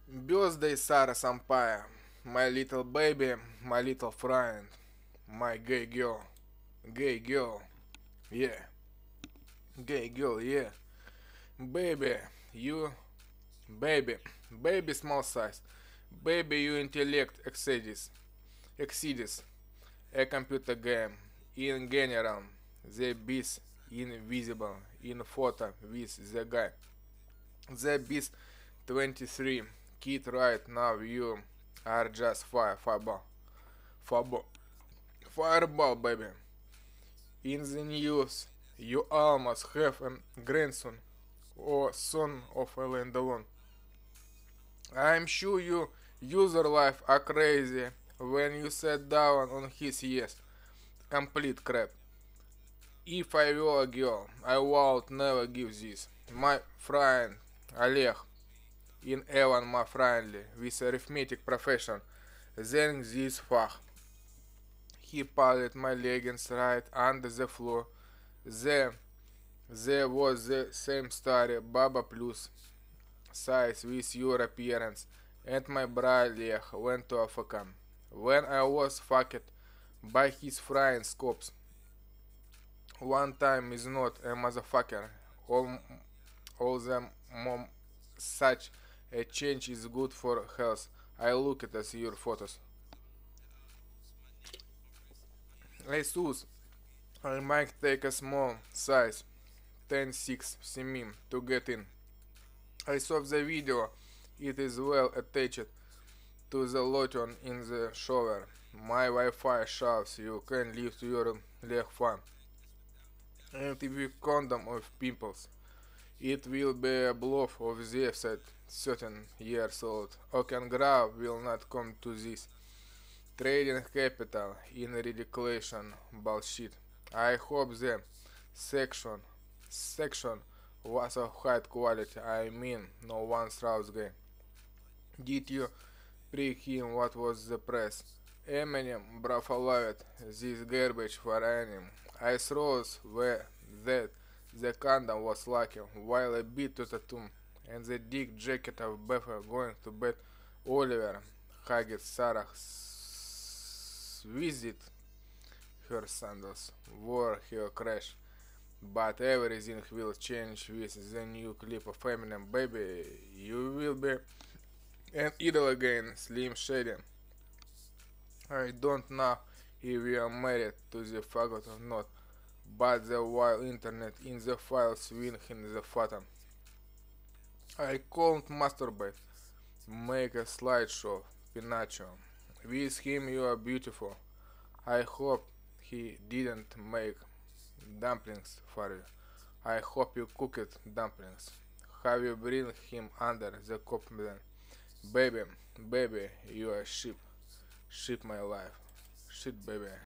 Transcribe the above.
Birthday Sarah Sampaio, my little baby, my little friend, my gay girl, yeah, gay girl, yeah, baby, you, baby, baby small size, baby you intellect exceeds a computer game, in general, the beast invisible, in photo with the guy, the beast 23, kid right now you are just fireball, fireball baby. In the news, you almost have a grandson or son of a landlord. I'm sure you user life are crazy when you sat down on his yes, complete crap. If I were a girl, I would never give this. My friend Олег in Evan my friendly with arithmetic profession, then this fach. He pulled my leggings right under the floor. There, there was the same story, Baba plus size with your appearance, and my brother went to Africa. When I was fucked by his frying scopes, one time is not a motherfucker. All, all the mom such a change is good for health. I look at your photos. Jesus, I might take a small size 10-6 cm to get in. I saw the video. It is well attached to the lotion in the shower. My Wi-Fi shows you can lift your leg fan. And if you condom of pimples, it will be a bluff of the set 13 years old. Oaken Grove will not come to this. Trading capital in ridiculation bullshit. I hope the section section was of high quality. I mean, no one throws game. Did you pre him what was the press? Eminem, bravo love it. This garbage for Eminem. I throws where that the condom was lucky, while a bit to the tomb, and the dick jacket of Beffa going to bed. Oliver hugged Sarah, visit her sandals, wore her crash. But everything will change with the new clip of Eminem. Baby, you will be an idol again, Slim Shady. I don't know if we are married to the faggot or not, but the wild internet in the files swing in the phantom. I can't masturbate. Make a slideshow, Pinacho. With him you are beautiful. I hope he didn't make dumplings for you. I hope you cooked dumplings. Have you bring him under the cop then? Baby, baby, you are sheep. Sheep my life. Shit baby.